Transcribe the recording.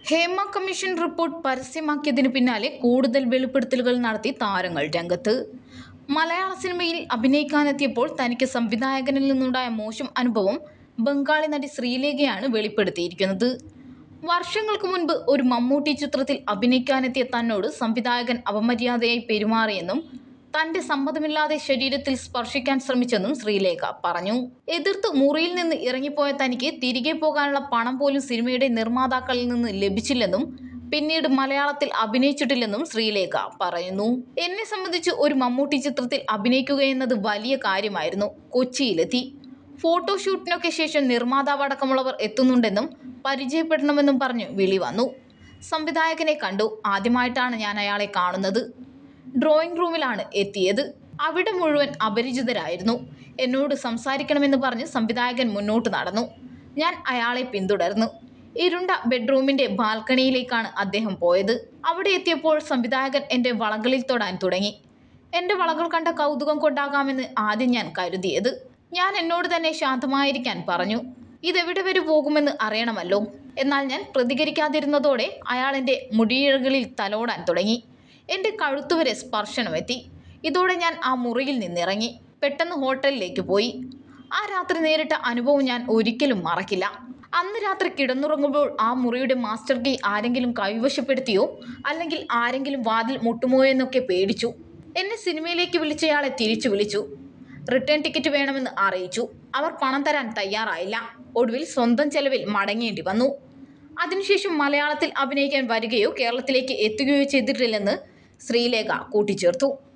Hema commission report പരസ്യമാക്കിയതിനു പിന്നാലെ കൂടുതൽ വെളിപ്പെടുത്തലുകൾ നടത്തി താരങ്ങൾ രംഗത്ത്. മലയാള സിനിമയിൽ അഭിനയിക്കാനെത്തിയപ്പോൾ തനിക്ക് സംവിധായകനിൽ നിന്നുണ്ടായ മോശം അനുഭവം ബംഗാളി നടി ശ്രീലേഖയാണ് വെളിപ്പെടുത്തിയിരിക്കുന്നത്. വർഷങ്ങൾക്ക് മുൻപ് ഒരു മമ്മൂട്ടി ചിത്രത്തിൽ അഭിനയിക്കാനെത്തിയ തന്നോട് സംവിധായകൻ അപമര്യാദയായി പെരുമാറിയെന്നും തന്റെ സമ്മതമില്ലാതെ ശരീരത്തിൽ സ്പർശിക്കാൻ ശ്രമിച്ചെന്നും ശ്രീലേഖ പറഞ്ഞു. എതിർത്ത് മുറിയിൽ നിന്ന് ഇറങ്ങിപ്പോയ തനിക്ക് തിരികെ പോകാനുള്ള പണം പോലും സിനിമയുടെ നിർമ്മാതാക്കളിൽ നിന്ന് ലഭിച്ചില്ലെന്നും പിന്നീട് മലയാളത്തിൽ അഭിനയിച്ചിട്ടില്ലെന്നും ശ്രീലേഖ പറയുന്നു. എന്നെ സംബന്ധിച്ച് ഒരു മമ്മൂട്ടി ചിത്രത്തിൽ അഭിനയിക്കുകയെന്നത് വലിയ കാര്യമായിരുന്നു. കൊച്ചിയിലെത്തി. ഫോട്ടോഷൂട്ടിനൊക്കെ ശേഷം നിർമ്മാതാവ് അടക്കമുള്ളവർ എത്തുന്നുണ്ടെന്നും പരിചയപ്പെടണമെന്നും പറഞ്ഞ് വിളി വന്നു. സംവിധായകനെ കണ്ടു. ആദ്യമായിട്ടാണ് ഞാൻ അയാളെ കാണുന്നത്. ഡ്രോയിങ് റൂമിലാണ് എത്തിയത്. അവിടെ മുഴുവൻ അപരിചിതരായിരുന്നു. എന്നോട് സംസാരിക്കണമെന്ന് പറഞ്ഞ് സംവിധായകൻ മുന്നോട്ട് നടന്നു. ഞാൻ അയാളെ പിന്തുടർന്നു. ഇരുണ്ട ബെഡ്റൂമിന്റെ ബാൽക്കണിയിലേക്കാണ് അദ്ദേഹം പോയത്. അവിടെ എത്തിയപ്പോൾ സംവിധായകൻ എൻ്റെ വളകളിൽ തൊടാൻ തുടങ്ങി. എൻ്റെ വളകൾ കണ്ട കൗതുകം കൊണ്ടാകാമെന്ന് ആദ്യം ഞാൻ കരുതിയത്. ഞാൻ എന്നോട് തന്നെ ശാന്തമായിരിക്കാൻ പറഞ്ഞു. ഇതെവിടെ വരെ പോകുമെന്ന് അറിയണമല്ലോ. എന്നാൽ ഞാൻ പ്രതികരിക്കാതിരുന്നതോടെ അയാൾ എൻ്റെ മുടിയിഴകളിൽ തലോടാൻ തുടങ്ങി. എൻ്റെ കഴുത്തുവരെ സ്പർശനമെത്തി. ഇതോടെ ഞാൻ ആ മുറിയിൽ നിന്നിറങ്ങി. പെട്ടെന്ന് ഹോട്ടലിലേക്ക് പോയി. ആ രാത്രി നേരിട്ട അനുഭവം ഞാൻ ഒരിക്കലും മറക്കില്ല. അന്ന് രാത്രി കിടന്നുറങ്ങുമ്പോൾ ആ മുറിയുടെ മാസ്റ്റർ കീ ആരെങ്കിലും കൈവശപ്പെടുത്തിയോ അല്ലെങ്കിൽ ആരെങ്കിലും വാതിൽ മുട്ടുമോ എന്നൊക്കെ പേടിച്ചു. എന്നെ സിനിമയിലേക്ക് വിളിച്ചയാളെ തിരിച്ചു വിളിച്ചു. റിട്ടേൺ ടിക്കറ്റ് വേണമെന്ന് അറിയിച്ചു. അവർ പണം തരാൻ തയ്യാറായില്ല. ഒടുവിൽ സ്വന്തം ചെലവിൽ മടങ്ങേണ്ടി വന്നു. അതിനുശേഷം മലയാളത്തിൽ അഭിനയിക്കാൻ വരികയോ കേരളത്തിലേക്ക് എത്തുകയോ ചെയ്തിട്ടില്ലെന്ന് ശ്രീലേഖ കൂട്ടിച്ചേർത്തു.